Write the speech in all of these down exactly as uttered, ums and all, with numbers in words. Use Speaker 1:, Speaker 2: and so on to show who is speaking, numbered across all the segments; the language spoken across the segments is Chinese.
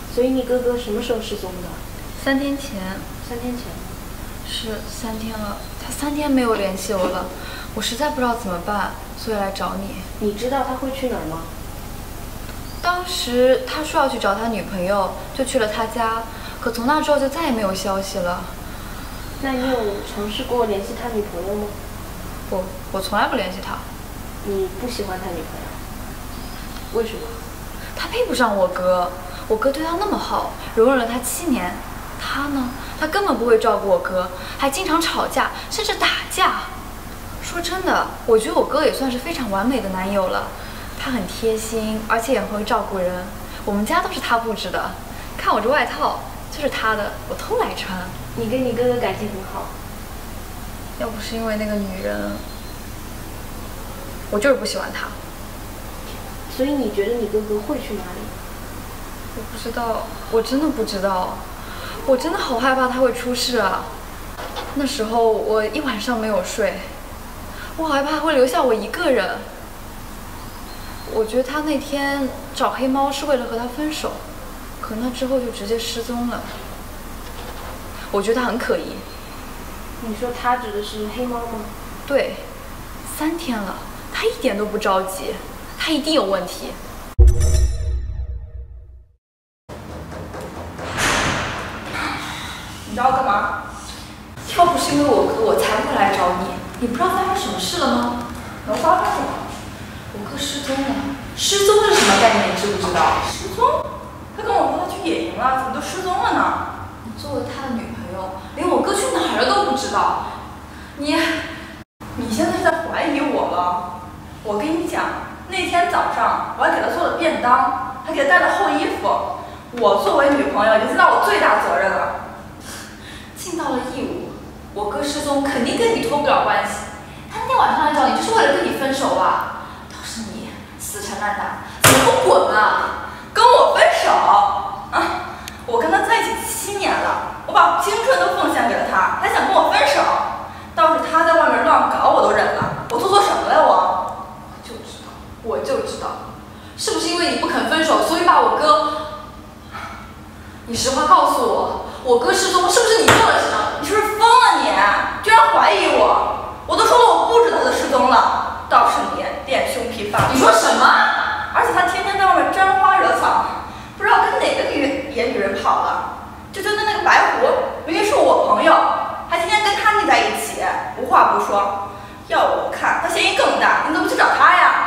Speaker 1: 所以你哥哥什么时候失踪的？
Speaker 2: 三天前。
Speaker 1: 三天前。
Speaker 2: 是三天了，他三天没有联系我了，我实在不知道怎么办，所以来找你。
Speaker 1: 你知道他会去哪儿吗？
Speaker 2: 当时他说要去找他女朋友，就去了他家，可从那之后就再也没有消息了。
Speaker 1: 那你有尝试过联系他女朋友吗？
Speaker 2: 不，我从来不联系他。
Speaker 1: 你不喜欢他女朋友？为什么？
Speaker 2: 他配不上我哥，我哥对他那么好，容忍了他七年。他呢？他根本不会照顾我哥，还经常吵架，甚至打架。说真的，我觉得我哥也算是非常完美的男友了。他很贴心，而且也很会照顾人。我们家都是他布置的，看我这外套就是他的，我偷来穿。
Speaker 1: 你跟你哥哥感情很好。
Speaker 2: 要不是因为那个女人，我就是不喜欢他。
Speaker 1: 所以你觉得你哥哥会去哪里？
Speaker 2: 我不知道，我真的不知道。我真的好害怕他会出事啊！那时候我一晚上没有睡，我好害怕他会留下我一个人。我觉得他那天找黑猫是为了和他分手，可那之后就直接失踪了。我觉得他很可疑。
Speaker 1: 你说他指的是黑猫吗？
Speaker 2: 对，三天了，他一点都不着急，他一定有问题。
Speaker 3: 你找我干嘛？
Speaker 2: 要不是因为我哥，我才不会来找你。你不知道发生什么事了吗？
Speaker 3: 能发生什么？
Speaker 2: 我哥失踪了。失踪是什么概念？你知不知道？
Speaker 3: 失踪？他跟我说他去野营了，怎么就失踪了呢？
Speaker 2: 你作为他的女朋友，连我哥去哪儿了都不知道。你，
Speaker 3: 你现在是在怀疑我了？我跟你讲，那天早上我还给他做了便当，还给他带了厚衣服。我作为女朋友，已经尽到我最大责任了。
Speaker 2: 尽到了义务。我哥失踪肯定跟你脱不了关系，他那天晚上来找你就是为了跟你分手吧？倒是你死缠烂打，怎么不滚啊？
Speaker 3: 跟我分手？啊！我跟他在一起七年了，我把青春都奉献给了他，还想跟我分手？倒是他在外面乱搞，我都忍了。我做错什么了我？
Speaker 2: 我就知道，我就知道，是不是因为你不肯分手，所以把我哥……你实话告诉我，我哥失踪是不是你做了什么？
Speaker 3: 你是不是疯了你？居然怀疑我！我都说了我不知道他失踪了，倒是你恋兄癖发。
Speaker 2: 你说什么？
Speaker 3: 而且他天天在外面沾花惹草，不知道跟哪个女野女人跑了。就就那那个白狐，明明是我朋友，还天天跟他腻在一起，无话不说。要我看，他嫌疑更大，你怎么不去找他呀？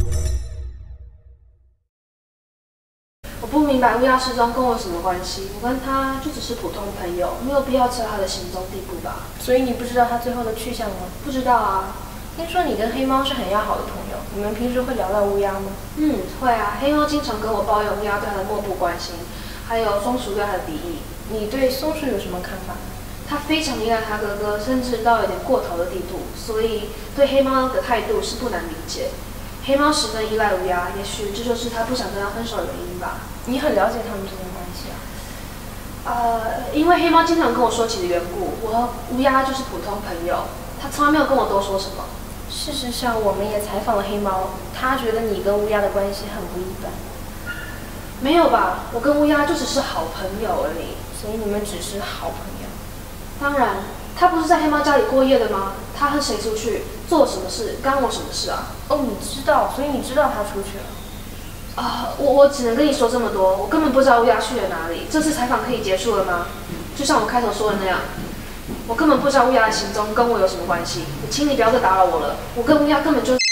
Speaker 1: 我不明白乌鸦失踪跟我有什么关系？我跟他就只是普通朋友，没有必要知道他的行踪地步吧？所以你不知道他最后的去向吗？不知道啊。听说你跟黑猫是很要好的朋友，你们平时会聊到乌鸦吗？嗯，会啊。黑猫经常跟我抱怨乌鸦对他的漠不关心，还有松鼠对他的敌意。你对松鼠有什么看法？他非常依赖他哥哥，甚至到有点过头的地步，所以对黑猫的态度是不难理解。黑猫十分依赖乌鸦，也许这就是他不想跟他分手的原因吧。你很了解他们之间的关系啊？呃，因为黑猫经常跟我说起的缘故，我和乌鸦就是普通朋友，他从来没有跟我多说什么。事实上，我们也采访了黑猫，他觉得你跟乌鸦的关系很不一般。没有吧？我跟乌鸦就只是好朋友而已，所以你们只是好朋友。当然，他不是在黑猫家里过夜的吗？他和谁出去，做什么事，干我什么事啊？哦，你知道，所以你知道他出去了。啊、uh, 我我只能跟你说这么多，我根本不知道乌鸦去了哪里。这次采访可以结束了吗？就像我开头说的那样，我根本不知道乌鸦的行踪跟我有什么关系。请你不要再打扰我了，我跟乌鸦根本就。